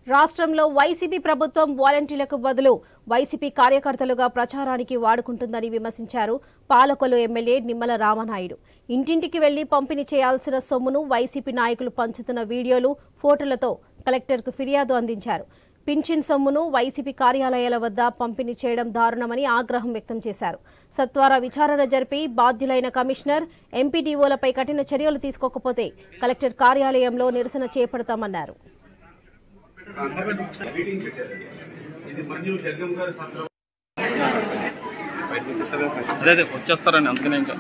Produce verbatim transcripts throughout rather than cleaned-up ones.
రాష్ట్రంలో వైసీపీ ప్రభుత్వం వాలంటీర్లకు బదులు వైసీపీ కార్యకర్తలుగా ప్రచారానికి వాడుకుంటుందని విమర్శించారు పాలకొల్లు ఎమ్మెల్యే నిమ్మల రామనాయుడు. ఇంటింటికి వెళ్లి పంపిణీ చేయాల్సిన సొమ్మును వైసీపీ నాయకులు పంచుతున్న వీడియోలు, ఫోటోలతో కలెక్టర్కు ఫిర్యాదు అందించారు. పింఛన్ సొమ్మును వైసీపీ కార్యాలయాల వద్ద పంపిణీ చేయడం దారుణమని ఆగ్రహం వ్యక్తం చేశారు. సత్వర విచారణ జరిపి బాధ్యులైన కమిషనర్, ఎంపీడీఓలపై కఠిన చర్యలు తీసుకోకపోతే కలెక్టర్ కార్యాలయంలో నిరసన చేపడతామన్నారు. వచ్చేస్తారని అందుకనే ఇంకా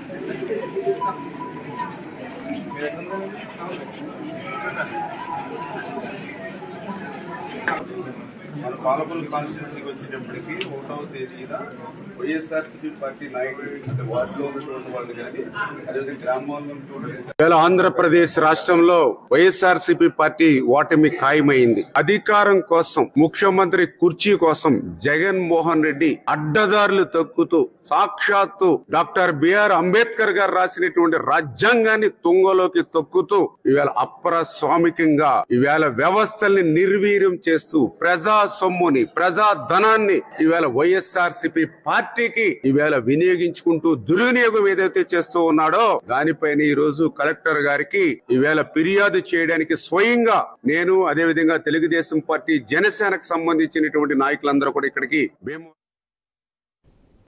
మన పాలకొల్లు కాన్స్టిట్యూన్సీకి వచ్చేటప్పటికి ఒకటవ తేదీన వైఎస్ఆర్సీపీ పార్టీ నాయకులు అంటే వార్డులో ఉన్నటువంటి వాళ్ళు కానీ అదేవిధంగా గ్రామంలో ఆంధ్రప్రదేశ్ రాష్ట్రంలో వైఎస్ఆర్సీపీ పార్టీ ఓటమి ఖాయమైంది. అధికారం కోసం, ముఖ్యమంత్రి కుర్చీ కోసం జగన్ మోహన్ రెడ్డి అడ్డదారులు తొక్కుతూ సాక్షాత్తు డాక్టర్ బిఆర్ అంబేద్కర్ గారు రాసినటువంటి రాజ్యాంగాన్ని తుంగలోకి తొక్కుతూ ఇవాళ అప్రస్వామికంగా ఇవాళ వ్యవస్థల్ని నిర్వీర్యం చేస్తూ ప్రజా సొమ్ముని, ప్రజా ధనాన్ని ఇవాళ వైఎస్ఆర్సీపీ పార్టీకి ఇవాళ వినియోగించుకుంటూ దుర్వినియోగం ఏదైతే చేస్తూ ఉన్నాడో దానిపైన ఈ రోజు కలెక్టర్ గారికి ఇవాళ ఫిర్యాదు చేయడానికి స్వయంగా నేను, అదేవిధంగా తెలుగుదేశం పార్టీ, జనసేనకు సంబంధించినటువంటి నాయకులందరూ కూడా ఇక్కడికి మేము